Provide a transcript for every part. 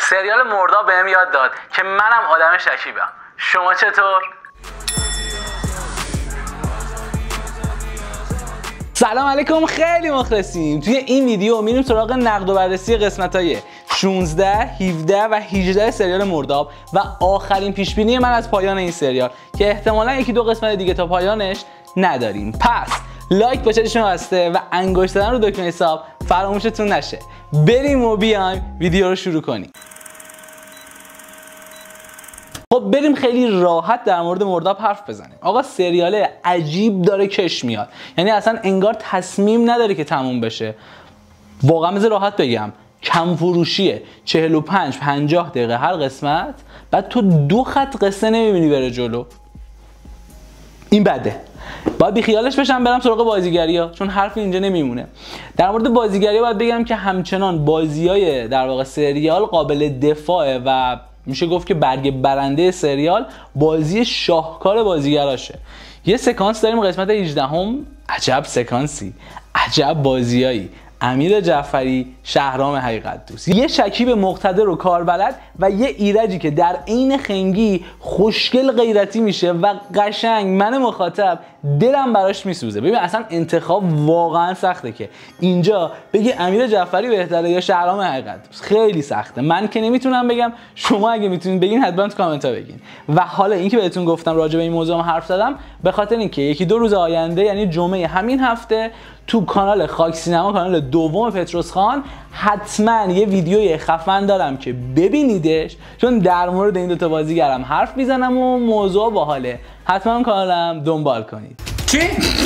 سریال مرداب بهم یاد داد که منم آدم شکیبم. شما چطور؟ سلام علیکم، خیلی مخلصیم. توی این ویدیو میریم سراغ نقد و بررسی قسمت‌های 16، 17 و 18 سریال مرداب و آخرین پیشبینی من از پایان این سریال که احتمالاً یکی دو قسمت دیگه تا پایانش نداریم. پس لایک با چشم بسته و انگشت زدن رو دکمه حساب فراموشتون نشه. بریم و بیایم ویدیو رو شروع کنیم. خب بریم خیلی راحت در مورد مرداب حرف بزنیم. آقا سریال عجیب داره کش میاد، یعنی اصلا انگار تصمیم نداره که تموم بشه. واقعا بذار راحت بگم کم فروشیه، 45-50 دقیقه هر قسمت، بعد تو 2 خط قصه نمیبینی بره جلو. این بده. باید بیخیالش بشم برم سراغ بازیگری‌ها، چون حرفی اینجا نمیمونه. در مورد بازیگری‌ها باید بگم که همچنان بازیای در واقع سریال قابل دفاعه و میشه گفت که برگ برنده سریال بازی شاهکار بازیگراشه. یه سکانس داریم قسمت 18، عجب سکانسی، عجب بازیایی. امیر جعفری، شهرام حقیقت دوست، یه شکیب مقتدر و کاربلد و یه ایرجی که در عین خنگی خوشگل غیرتی میشه و قشنگ من مخاطب دلم براش میسوزه. ببین اصلا انتخاب واقعا سخته که اینجا بگی امیر جعفری بهتره یا شهرام حقیقت دوست. خیلی سخته. من که نمیتونم بگم، شما اگه میتونین بگین حتما تو کامنت ها بگین. و حالا اینکه بهتون گفتم راجع به این موضوع حرف زدم به خاطر اینکه یکی دو روز آینده، یعنی جمعه همین هفته، تو کانال خاک سینما، کانال دوم پتروس خان، حتما یه ویدیوی خفن دارم که ببینیدش، چون در مورد این دوتا بازیگرم حرف میزنم و موضوع باحاله. حتما کانالم دنبال کنید. چی؟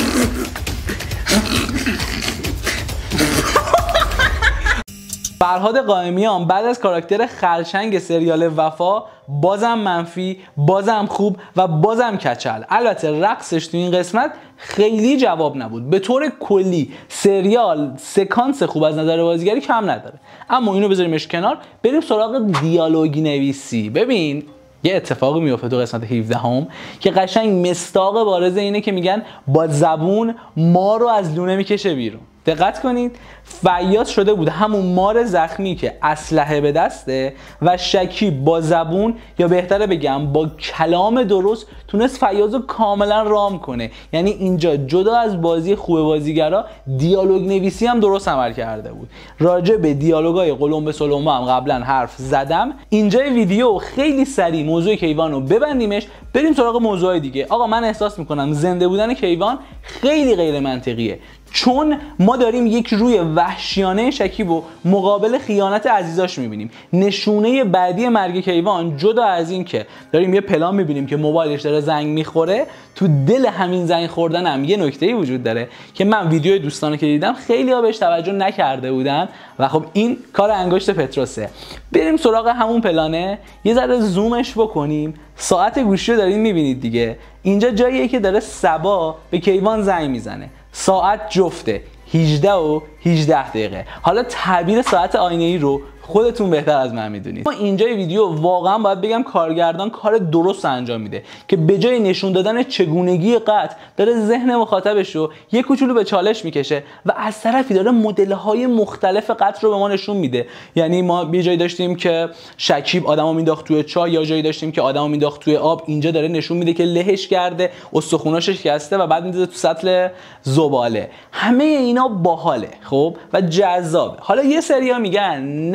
فرهاد قائمیان بعد از کاراکتر خرچنگ سریال وفا بازم منفی، بازم خوب و بازم کچل. البته رقصش تو این قسمت خیلی جواب نبود. به طور کلی سریال سکانس خوب از نظر بازیگری کم نداره، اما اینو بذاریمش کنار، بریم سراغ دیالوگ نویسی. ببین یه اتفاقی میفته تو قسمت 17 که قشنگ مصداق بارز اینه که میگن با زبون ما رو از لونه میکشه بیرون. دقت کنید، فیاض شده بود همون مار زخمی که اسلحه به دسته و شکیب با زبون، یا بهتره بگم با کلام درست، تونست فیاض رو کاملا رام کنه. یعنی اینجا جدا از بازی خوب بازیگرا، دیالوگ نویسی هم درست عمل کرده بود. راجع به دیالوگای قلمبه سلمبه هم قبلا حرف زدم. اینجا ویدیو خیلی سریع موضوع کیوان رو ببندیمش، بریم سراغ موضوع دیگه. آقا من احساس میکنم زنده بودن کیوان خیلی غیر منطقیه، چون ما داریم یک روی وحشیانه شکیب و مقابل خیانت عزیزاش میبینیم. نشونه بعدی مرگ کیوان، جدا از این که داریم یه پلان میبینیم که موبایلش داره زنگ میخوره، تو دل همین زنگ خوردن هم یه نکته‌ای وجود داره که من ویدیوی دوستانه که دیدم خیلی ها بهش توجه نکرده بودن و خب این کار انگشت پتروسه. بریم سراغ همون پلانه، یه ذره زومش بکنیم. ساعت گوشی رو دارین میبینید دیگه. اینجا جاییه که داره صبا به کیوان زنگ میزنه. ساعت جفته 18 و 18 دقیقه. حالا تعبیر ساعت آینه‌ای رو خودتون بهتر از من میدونید. ما اینجا ویدیو واقعا باید بگم کارگردان کار درست انجام میده که به جای نشون دادن چگونگی قتل داره ذهن مخاطبش رو یک کوچولو به چالش میکشه و از طرفی داره مدل‌های مختلف قتل رو به ما نشون میده. یعنی ما یه جایی داشتیم که شکیب آدمو مینداخت توی چای، یا جایی داشتیم که آدمو مینداخت توی آب. اینجا داره نشون میده که لهش کرده، استخوناش شکسته و بعد میذاره تو سطل زباله. همه اینا باحاله خب و جذابه. حالا یه سریا میگن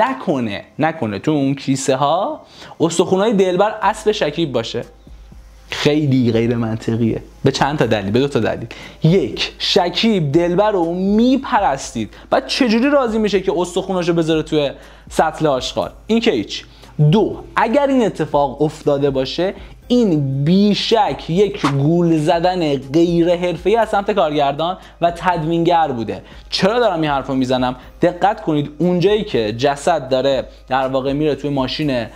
نکنه تو اون کیسه ها استخونای دلبر اسب شکیب باشه. خیلی غیر منطقیه به چند تا دلیل، به 2 تا دلیل. یک، شکیب دلبر رو میپرستید، بعد چجوری راضی میشه که استخوناشو بذاره توی سطل آشغال؟ این که هیچ. 2، اگر این اتفاق افتاده باشه، این بیشک یک گول زدن غیر حرفه‌ای از سمت کارگردان و تدوینگر بوده. چرا دارم این حرفو میزنم؟ دقت کنید اونجایی که جسد داره در واقع میره توی ماشین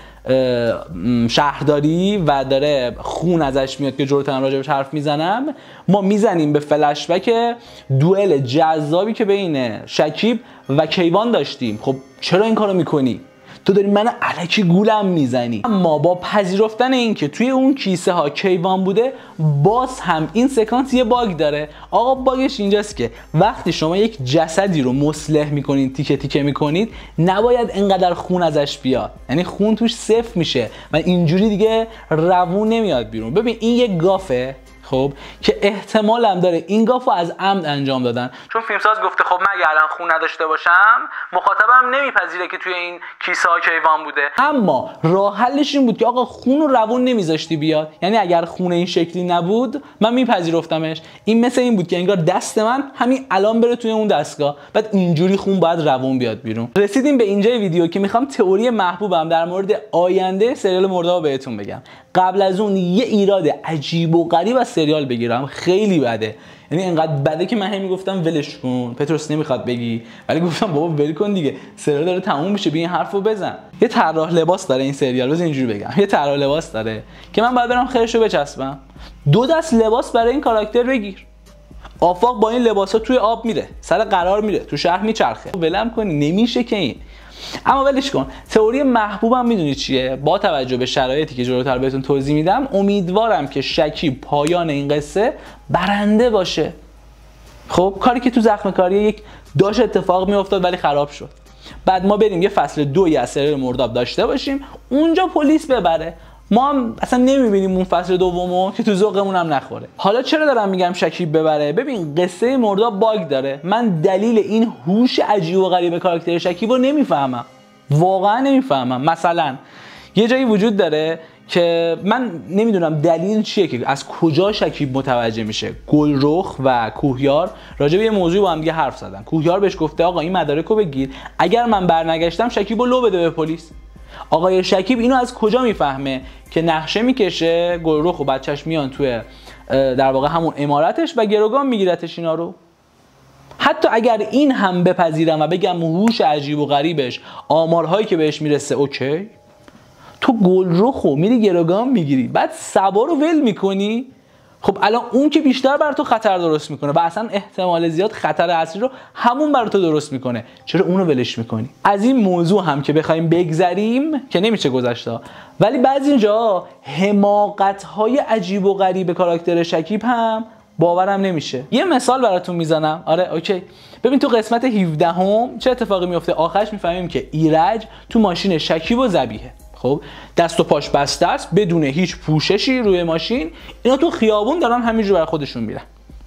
شهرداری و داره خون ازش میاد که جلوترم راجبش حرف میزنم، ما میزنیم به فلش بک دوئل جذابی که بین شکیب و کیوان داشتیم. خب چرا این کارو میکنی؟ تو داری من الکی گولم میزنی. اما با پذیرفتن این که توی اون کیسه ها کیوان بوده، باز هم این سکانس یه باگ داره. آقا باگش اینجاست که وقتی شما یک جسدی رو مصلح میکنید، تیکه تیکه میکنید، نباید انقدر خون ازش بیاد، یعنی خون توش صفر میشه و اینجوری دیگه روون نمیاد بیرون. ببین این یه گافه، خب، که احتمال هم داره این گافو از عمد انجام دادن، چون فیلمساز گفته خب من اگه الان خون نداشته باشم مخاطبم نمیپذیره که توی این کیسه ها کیوان بوده. اما راه حلش این بود که آقا خون رو روون نمیذاشتی بیاد، یعنی اگر خون این شکلی نبود من میپذیرفتمش. این مثل این بود که انگار دست من همین الان بره توی اون دستگاه، بعد اینجوری خون باید روون بیاد بیرون. رسیدیم به اینجای ویدیو که میخوام تئوری محبوبم در مورد آینده سریال مرداب بهتون بگم. قبل از اون یه ایراد عجیب و غریب از سریال بگیرم، خیلی بده، یعنی اینقدر بده که من میگفتم ولش کن پتروس نمیخواد بگی، ولی گفتم بابا ول کن دیگه، سریال داره تموم میشه، بیا این حرفو بزن. یه طراح لباس داره این سریال، روز اینجوری بگم، یه طراح لباس داره که من باید برم خرشو بچسبم، 2 دست لباس برای این کاراکتر بگیر. آفاق با این لباسا توی آب میره، سر قرار میره، تو شهر میچرخه، ولم کنی نمیشه که این. اما ولش کن. تئوری محبوبم میدونید چیه؟ با توجه به شرایطی که جلوتر بهتون توضیح میدم، امیدوارم که شکیب پایان این قصه برنده باشه. خب کاری که تو زخم کاری یک داشت اتفاق میافتاد ولی خراب شد. بعد ما بریم یه فصل 2 از سریال مرداب داشته باشیم، اونجا پلیس ببره، ما هم اصلا نمیبینیم اون فصل دومو که تو ذوقمون هم نخوره. حالا چرا دارم میگم شکیب ببره؟ ببین قصه مرداب باگ داره. من دلیل این هوش عجیب و غریب کاراکتر شکیب رو نمیفهمم، واقعا نمیفهمم. مثلا یه جایی وجود داره که من نمیدونم دلیل چیه که از کجا شکیب متوجه میشه. گلرخ و کوهیار راجع به یه موضوع با هم دیگه حرف زدن. کوهیار بهش گفته آقا این مدارکو بگیر، اگر من برنگشتم شکیبو لو بده به پلیس. آقای شکیب اینو از کجا میفهمه؟ که نقشه میکشه، گلرخ و بچهش میان توی در واقع همون امارتش و گروگان میگیرتش اینا رو. حتی اگر این هم بپذیرم و بگم هوش عجیب و غریبش، آمارهایی که بهش میرسه اوکی، تو گلرخو میری گروگان میگیری بعد سبا رو ول میکنی، خب الان اون که بیشتر بر تو خطر درست میکنه و اصلا احتمال زیاد خطر اصلی رو همون بر تو درست میکنه، چرا اونو ولش میکنی؟ از این موضوع هم که بخوایم بگذریم که نمیشه گذشته، ولی بعضی جا حماقت‌های عجیب و غریب کاراکتر شکیب هم باورم نمیشه. یه مثال براتون میزنم. آره اوکی. ببین تو قسمت 17 چه اتفاقی میفته؟ آخرش میفهمیم که ایرج تو ماشین شکیب و ذبیحه، خب دست و پاش بسته است، بدون هیچ پوششی روی ماشین، اینا تو خیابون دارن همینجور برای خودشون میرن.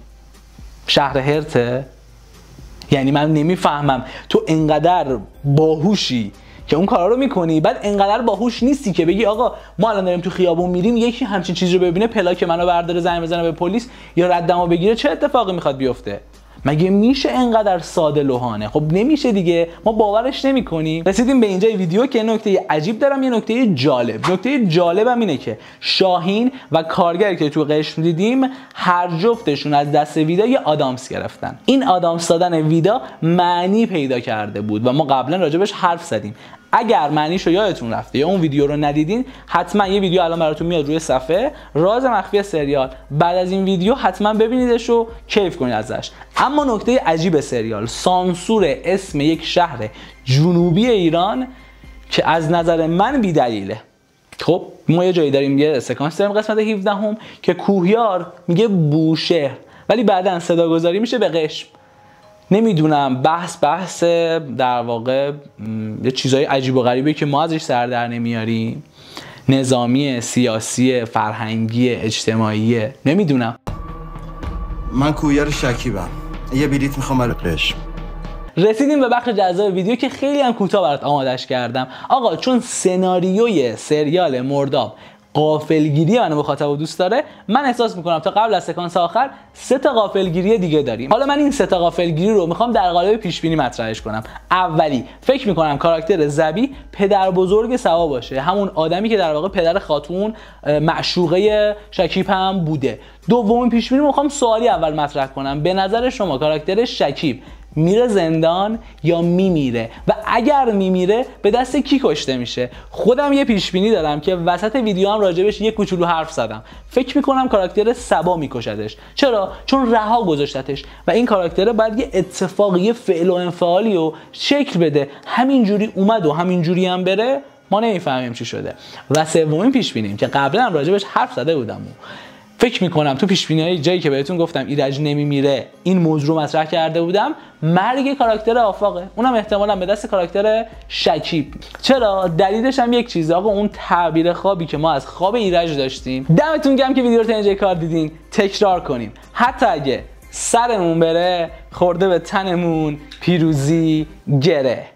شهر هرته؟ یعنی من نمیفهمم تو انقدر باهوشی که اون کارا رو میکنی، بعد انقدر باهوش نیستی که بگی آقا ما الان داریم تو خیابون میریم، یکی همچین چیزی رو ببینه پلاک منو برداره زنگ بزنه به پلیس یا ردمو بگیره، چه اتفاقی میخواد بیفته؟ مگه میشه انقدر ساده لوحانه؟ خب نمیشه دیگه، ما باورش نمیکنیم. رسیدیم به اینجای ویدیو که نکته عجیب دارم، یه نکته جالب. نکته جالبم اینه که شاهین و کارگری که تو قشم دیدیم هر جفتشون از دست ویدا یه آدامس گرفتن. این آدامس دادن ویدا معنی پیدا کرده بود و ما قبلا راجبش حرف زدیم. اگر معنیشو یادتون رفته یا اون ویدیو رو ندیدین، حتما یه ویدیو الان براتون میاد روی صفحه، راز مخفی سریال. بعد از این ویدیو حتما ببینیدش و کیف کنید ازش. اما نکته عجیب سریال، سانسور اسم یک شهر جنوبی ایران که از نظر من بی‌دلیله. خب ما یه جایی داریم، یه سکانس داریم قسمت 17 که کوهیار میگه بوشهر ولی بعداً صداگذاری میشه به قشم. نمیدونم بحث در واقع یه چیزای عجیب و غریبی که ما ازش سر در نمیاریم، نظامی، سیاسی، فرهنگی، اجتماعی، نمیدونم. من کوهیار شکیبم، یه بلیت میخوام برای قشم. رسیدیم به بخش جذاب ویدیو که خیلی هم کوتاه برات آمادش کردم. آقا چون سناریوی سریال مرداب غافلگیری منو مخاطب دوست داره، من احساس میکنم تا قبل از سکانس آخر 3 تا غافلگیری دیگه داریم. حالا من این 3 تا غافلگیری رو میخوام در قالب پیش بینی مطرحش کنم. اولی، فکر میکنم کاراکتر ذبی پدر بزرگ سوا باشه، همون آدمی که در واقع پدر خاتون معشوقه شکیب هم بوده. دومین پیش بینی میخوام سوالی اول مطرح کنم. به نظر شما کاراکتر شکیب میره زندان یا میمیره و اگر میمیره به دست کی کشته میشه. خودم یه پیش بینی دارم که وسط ویدیو هم راجبش یه کوچولو حرف زدم. فکر میکنم کاراکتر سبا میکشدش. چرا؟ چون رها گذاشتتش و این کاراکتر باید یه اتفاقی، یه فعل و انفعالی و شکل بده. همینجوری اومد و همینجوری هم بره، ما نمیفهمیم چی شده. و سومین پیش بینیم که قبلا هم راجبش حرف زده بودم، فکر میکنم تو پیش بینی‌های جایی که بهتون گفتم ایرج نمیمیره این موضوع رو مطرح کرده بودم، مرگ کاراکتر آفاقه، اونم احتمالاً به دست کاراکتر شکیب. چرا؟ دلیلش هم یک چیزه آقا، اون تعبیر خوابی که ما از خواب ایرج داشتیم. دمتون گرم که ویدیو رو تا اینجای کار دیدین. تکرار کنیم، حتی اگه سرمون بره خورده به تنمون پیروزی گره.